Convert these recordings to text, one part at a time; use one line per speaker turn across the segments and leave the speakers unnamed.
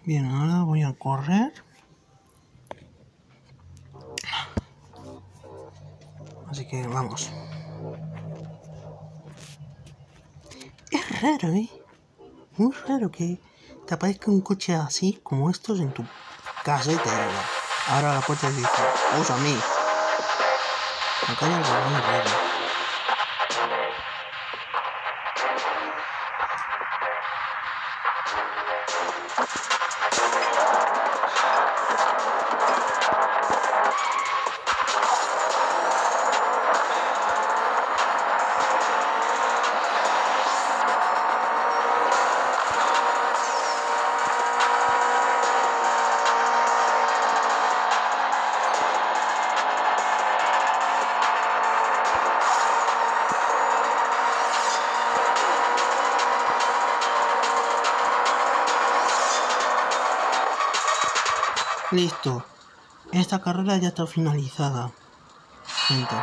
Bien, ahora voy a correr. Así que vamos. Es raro, ¿eh? Muy raro que te aparezca un coche así, como estos, en tu casa y te abra la puerta y dice, usa a mí. Acá hay algo muy raro. Listo. Esta carrera ya está finalizada, gente.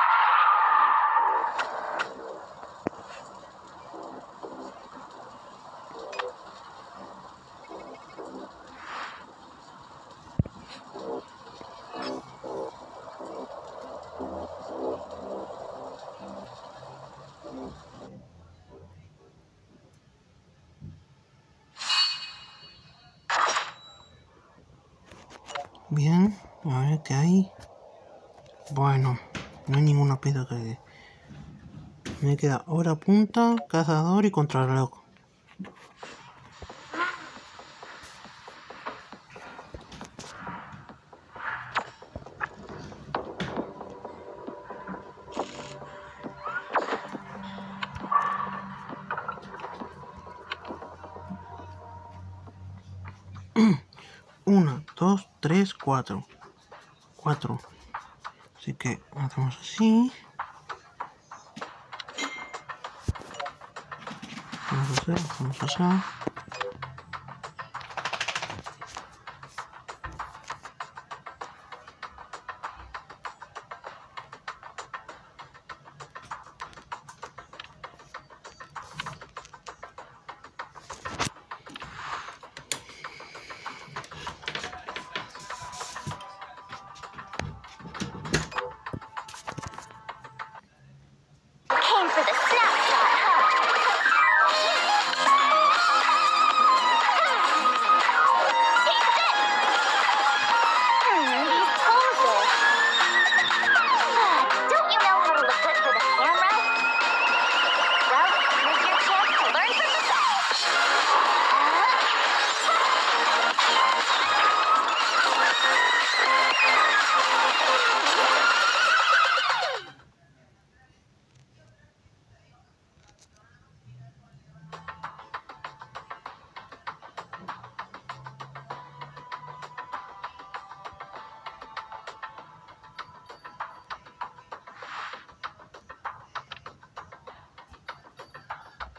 Bien, a ver qué hay. Bueno, no hay ninguna pista que... Me queda hora punta, cazador y contrarreloj. Una, dos, tres, cuatro. Cuatro. Así que hacemos así. Vamos a hacer.